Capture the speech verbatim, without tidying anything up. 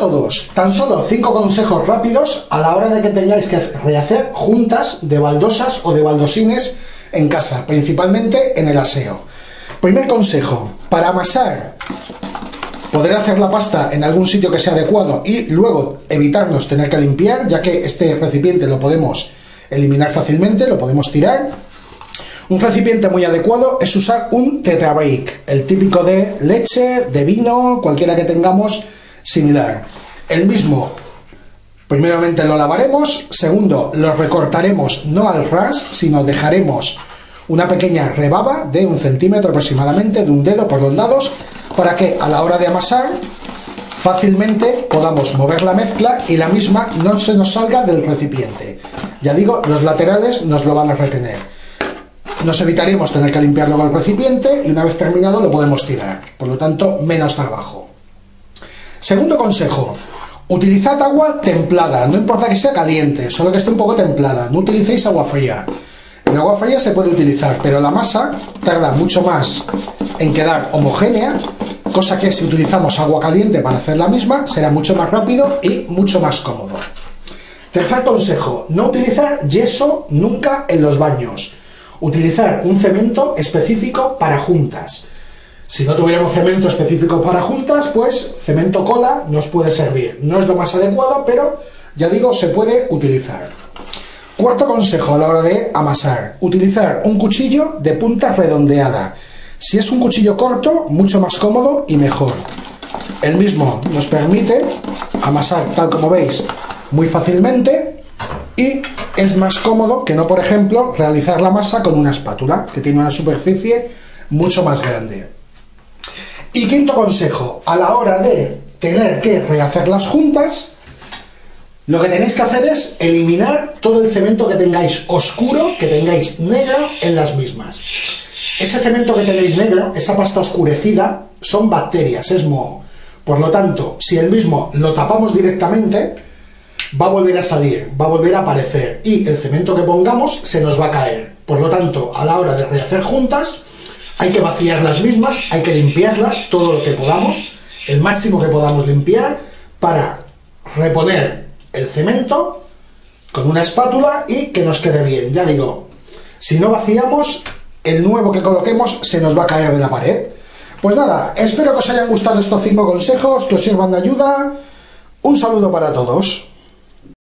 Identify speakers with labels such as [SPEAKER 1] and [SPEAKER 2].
[SPEAKER 1] todos, tan solo cinco consejos rápidos a la hora de que tengáis que rehacer juntas de baldosas o de baldosines en casa, principalmente en el aseo. Primer consejo, para amasar, poder hacer la pasta en algún sitio que sea adecuado y luego evitarnos tener que limpiar, ya que este recipiente lo podemos eliminar fácilmente, lo podemos tirar. Un recipiente muy adecuado es usar un Tetra Pak, el típico de leche, de vino, cualquiera que tengamos similar. El mismo, primeramente lo lavaremos, segundo, lo recortaremos no al ras, sino dejaremos una pequeña rebaba de un centímetro aproximadamente, de un dedo por los lados, para que a la hora de amasar fácilmente podamos mover la mezcla y la misma no se nos salga del recipiente. Ya digo, los laterales nos lo van a retener. Nos evitaremos tener que limpiarlo con el recipiente y una vez terminado lo podemos tirar, por lo tanto menos trabajo. Segundo consejo, utilizad agua templada, no importa que sea caliente, solo que esté un poco templada, no utilicéis agua fría. El agua fría se puede utilizar, pero la masa tarda mucho más en quedar homogénea, cosa que si utilizamos agua caliente para hacer la misma será mucho más rápido y mucho más cómodo. Tercer consejo, no utilizar yeso nunca en los baños. Utilizar un cemento específico para juntas. Si no tuviéramos cemento específico para juntas, pues cemento cola nos puede servir. No es lo más adecuado, pero ya digo, se puede utilizar. Cuarto consejo a la hora de amasar. Utilizar un cuchillo de punta redondeada. Si es un cuchillo corto, mucho más cómodo y mejor. El mismo nos permite amasar, tal como veis, muy fácilmente. Y es más cómodo que no, por ejemplo, realizar la masa con una espátula, que tiene una superficie mucho más grande. Y quinto consejo, a la hora de tener que rehacer las juntas, lo que tenéis que hacer es eliminar todo el cemento que tengáis oscuro, que tengáis negro en las mismas. Ese cemento que tenéis negro, esa pasta oscurecida, son bacterias, es moho. Por lo tanto, si el mismo lo tapamos directamente, va a volver a salir, va a volver a aparecer y el cemento que pongamos se nos va a caer. Por lo tanto, a la hora de rehacer juntas, hay que vaciar las mismas, hay que limpiarlas todo lo que podamos, el máximo que podamos limpiar, para reponer el cemento con una espátula y que nos quede bien. Ya digo, si no vaciamos, el nuevo que coloquemos se nos va a caer de la pared. Pues nada, espero que os hayan gustado estos cinco consejos, que os sirvan de ayuda. Un saludo para todos.